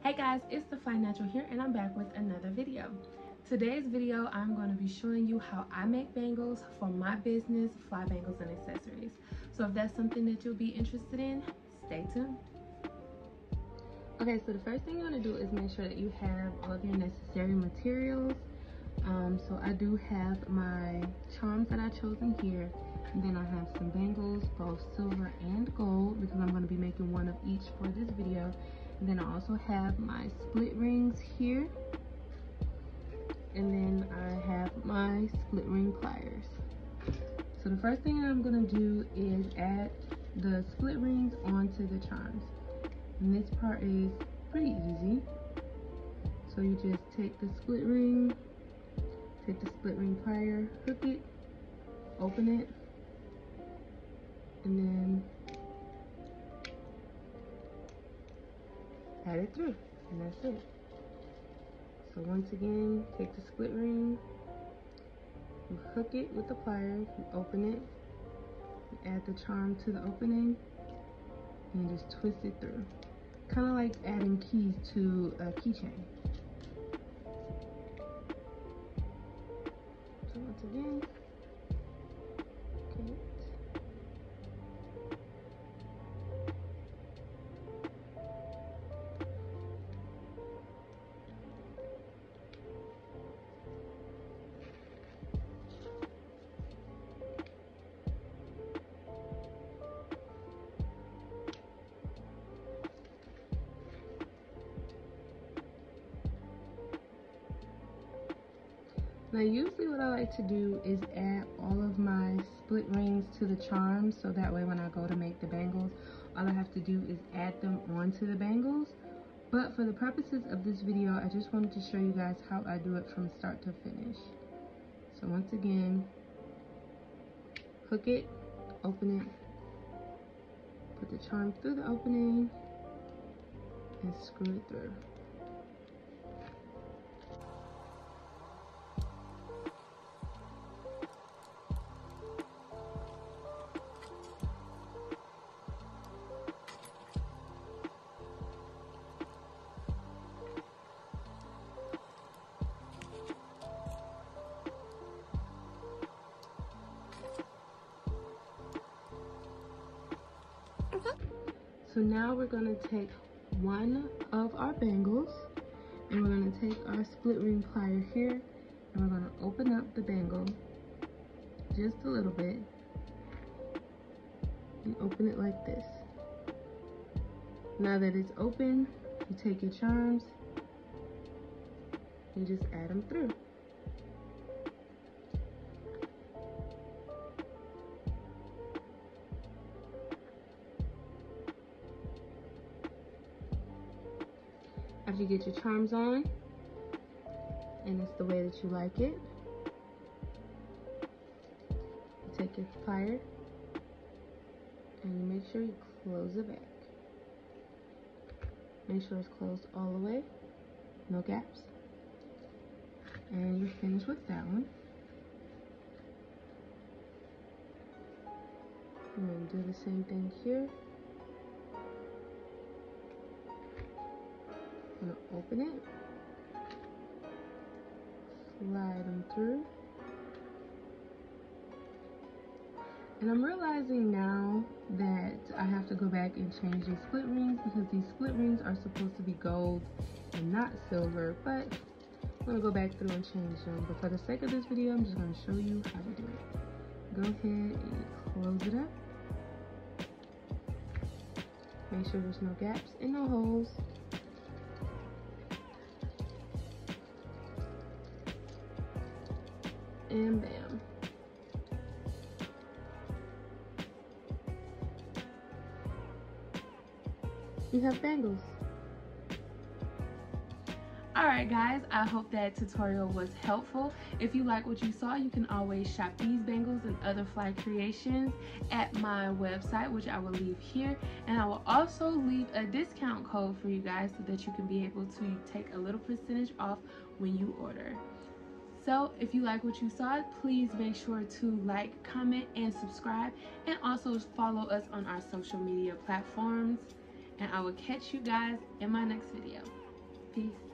Hey guys, it's the Fly Natural here, and I'm back with another video. Today's video, I'm going to be showing you how I make bangles for my business, Fly Bangles and Accessories. So if that's something that you'll be interested in, stay tuned. Okay, so the first thing you want to do is make sure that you have all of your necessary materials. So I do have my charms that I've chosen here, and then I have some bangles, both silver and gold, because I'm going to be making one of each for this video. And then I also have my split rings here, and then I have my split ring pliers. So the first thing I'm going to do is add the split rings onto the charms, and this part is pretty easy. So you just take the split ring, take the split ring plier, hook it, open it, and then add it through, and that's it. So once again, take the split ring, you hook it with the pliers, you open it, you add the charm to the opening, and you just twist it through. Kind of like adding keys to a keychain. So once again, okay. Now usually what I like to do is add all of my split rings to the charms, so that way when I go to make the bangles, all I have to do is add them onto the bangles. But for the purposes of this video, I just wanted to show you guys how I do it from start to finish. So once again, hook it, open it, put the charm through the opening, and screw it through. So now we're going to take one of our bangles, and we're going to take our split ring plier here, and we're going to open up the bangle just a little bit, and open it like this. Now that it's open, you take your charms and just add them through. After you get your charms on, and it's the way that you like it, you take your plier and you make sure you close it back. Make sure it's closed all the way, no gaps. And you're finished with that one. I'm going to do the same thing here. I'm going to open it, slide them through, and I'm realizing now that I have to go back and change these split rings, because these split rings are supposed to be gold and not silver, but I'm going to go back through and change them. But for the sake of this video, I'm just going to show you how to do it. Go ahead and close it up. Make sure there's no gaps and no holes. And bam. You have bangles. Alright guys, I hope that tutorial was helpful. If you like what you saw, you can always shop these bangles and other fly creations at my website, which I will leave here. And I will also leave a discount code for you guys so that you can be able to take a little percentage off when you order. So if you like what you saw, please make sure to like, comment, and subscribe, and also follow us on our social media platforms. And I will catch you guys in my next video. Peace.